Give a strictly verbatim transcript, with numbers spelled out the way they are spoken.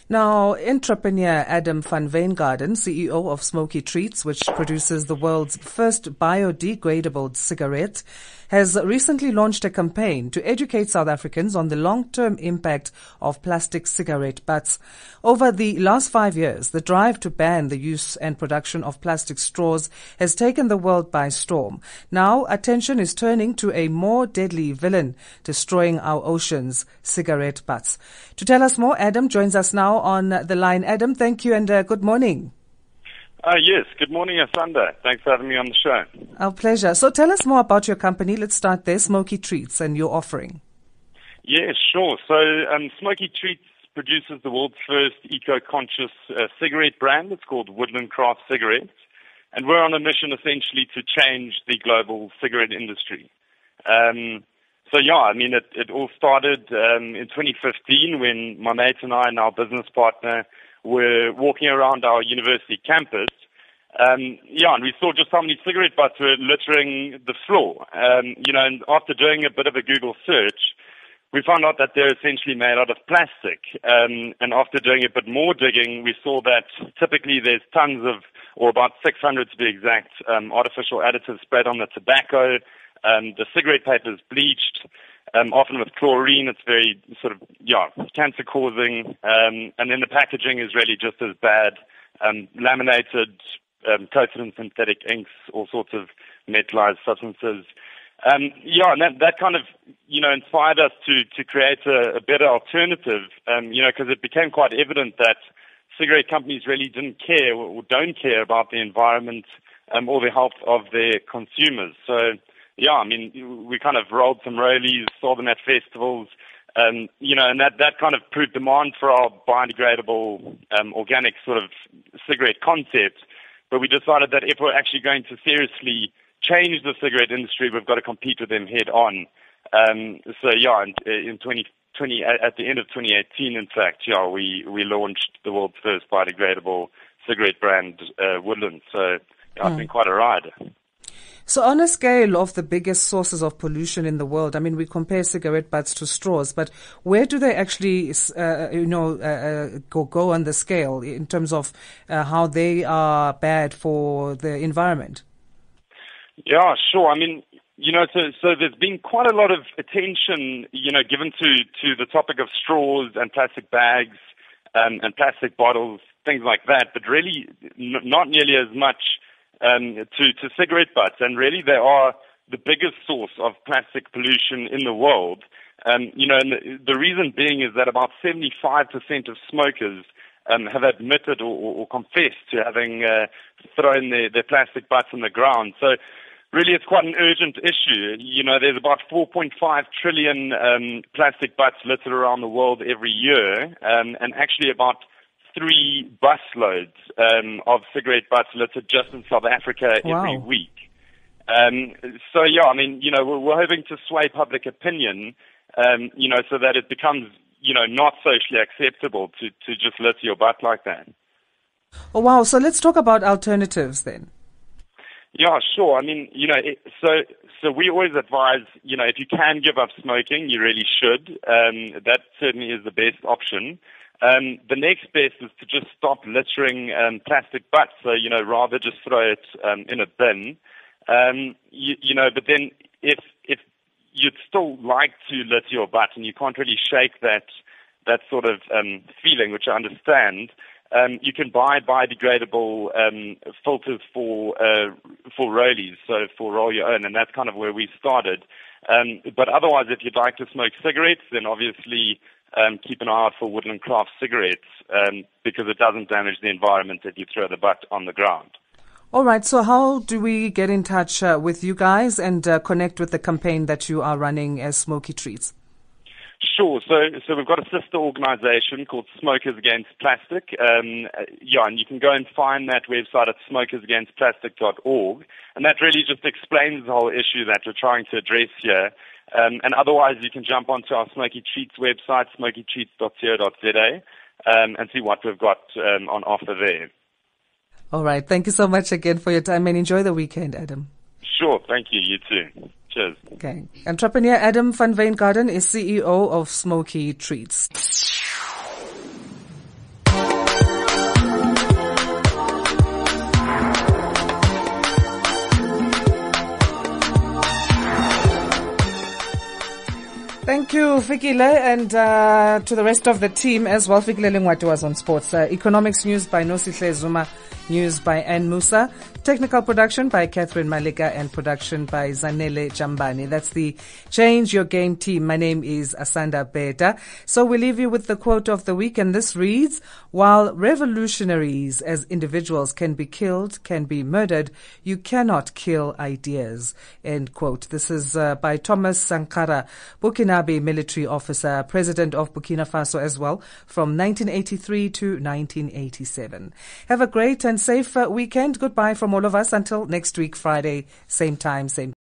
Now, entrepreneur Adam van Veengarden, C E O of Smoky Treats, which produces the world's first biodegradable cigarette, has recently launched a campaign to educate South Africans on the long-term impact of plastic cigarette butts. Over the last five years, the drive to ban the use and production of plastic straws has taken the world by storm. Now, attention is turning to a more deadly villain destroying our oceans, cigarette butts. To tell us more, Adam joins us now on the line. Adam, thank you and uh, good morning. Uh, yes, good morning, Asanda. Thanks for having me on the show. Our pleasure. So tell us more about your company. Let's start there, Smoky Treats, and your offering. Yeah, sure. So um, Smoky Treats produces the world's first eco-conscious uh, cigarette brand. It's called Woodland Craft Cigarettes. And we're on a mission essentially to change the global cigarette industry. Um, so yeah, I mean, it, it all started um, in twenty fifteen when my mate and I and our business partner were walking around our university campus. Um, yeah, and we saw just how many cigarette butts were littering the floor. Um, you know, and after doing a bit of a Google search, we found out that they're essentially made out of plastic. Um, and after doing a bit more digging, we saw that typically there's tons of, or about six hundred to be exact, um, artificial additives sprayed on the tobacco. Um, the cigarette paper is bleached, um, often with chlorine. It's very sort of, yeah, cancer-causing. Um, and then the packaging is really just as bad, um, laminated, um, coated in synthetic inks, all sorts of metallized substances. Um, yeah, and that, that kind of, you know, inspired us to, to create a, a better alternative, um, you know, because it became quite evident that cigarette companies really didn't care or don't care about the environment um, or the health of their consumers. So, yeah, I mean, we kind of rolled some rollies, saw them at festivals, um, you know, and that, that kind of proved demand for our biodegradable, um, organic sort of cigarette concept. But we decided that if we're actually going to seriously change the cigarette industry, we've got to compete with them head on. Um, so, yeah, in, in twenty twenty, at the end of twenty eighteen, in fact, yeah, we, we launched the world's first biodegradable cigarette brand, uh, Woodland. So, yeah, mm. It's been quite a ride. So on a scale of the biggest sources of pollution in the world, I mean, we compare cigarette butts to straws, but where do they actually, uh, you know, uh, go, go on the scale in terms of uh, how they are bad for the environment? Yeah, sure. I mean, you know, so, so there's been quite a lot of attention, you know, given to, to the topic of straws and plastic bags um, and plastic bottles, things like that, but really n- not nearly as much Um, to, to cigarette butts, and really they are the biggest source of plastic pollution in the world. Um, you know, and the, the reason being is that about seventy-five percent of smokers um, have admitted or, or, or confessed to having uh, thrown their, their plastic butts on the ground. So really it's quite an urgent issue. You know, there's about four point five trillion um, plastic butts littered around the world every year, um, and actually about three busloads um, of cigarette butts littered just in South Africa wow. every week. Um, so, yeah, I mean, you know, we're, we're hoping to sway public opinion, um, you know, so that it becomes, you know, not socially acceptable to, to just litter your butt like that. Oh, wow. So let's talk about alternatives then. Yeah, sure. I mean, you know, it, so so we always advise, you know, if you can give up smoking, you really should. Um, that certainly is the best option. Um, the next best is to just stop littering um, plastic butts. So, you know, rather just throw it um, in a bin. Um, you, you know, but then if if you'd still like to litter your butt and you can't really shake that that sort of um, feeling, which I understand, um, you can buy biodegradable um, filters for uh, for rollies, so for roll your own, and that's kind of where we started. Um, but otherwise, if you'd like to smoke cigarettes, then obviously Um, keep an eye out for Woodland Craft cigarettes um, because it doesn't damage the environment if you throw the butt on the ground. All right. So how do we get in touch uh, with you guys and uh, connect with the campaign that you are running as Smoky Treats? Sure. So, so we've got a sister organization called Smokers Against Plastic. Um, yeah, and you can go and find that website at smokers against plastic dot org. And that really just explains the whole issue that we're trying to address here. Um, and otherwise, you can jump onto our Smoky Treats website, smoky treats dot co dot za, um, and see what we've got um, on offer there. All right. Thank you so much again for your time, and enjoy the weekend, Adam. Sure. Thank you. You too. Cheers. Okay. Entrepreneur Adam van Veengarden is C E O of Smoky Treats. Thank you, Fikile, and uh, to the rest of the team as well. Fikile Lingwati was on sports. Uh, economics news by Nosihle Zuma, news by Ann Musa, technical production by Catherine Malika, and production by Zanele Jambani. That's the Change Your Game team. My name is Asanda Beta. So we leave you with the quote of the week, and this reads, while revolutionaries as individuals can be killed, can be murdered, you cannot kill ideas. End quote. This is uh, by Thomas Sankara, Burkinabe military officer, president of Burkina Faso as well, from nineteen eighty-three to nineteen eighty-seven. Have a great and safe uh, weekend. Goodbye from all of us until next week, Friday, same time, same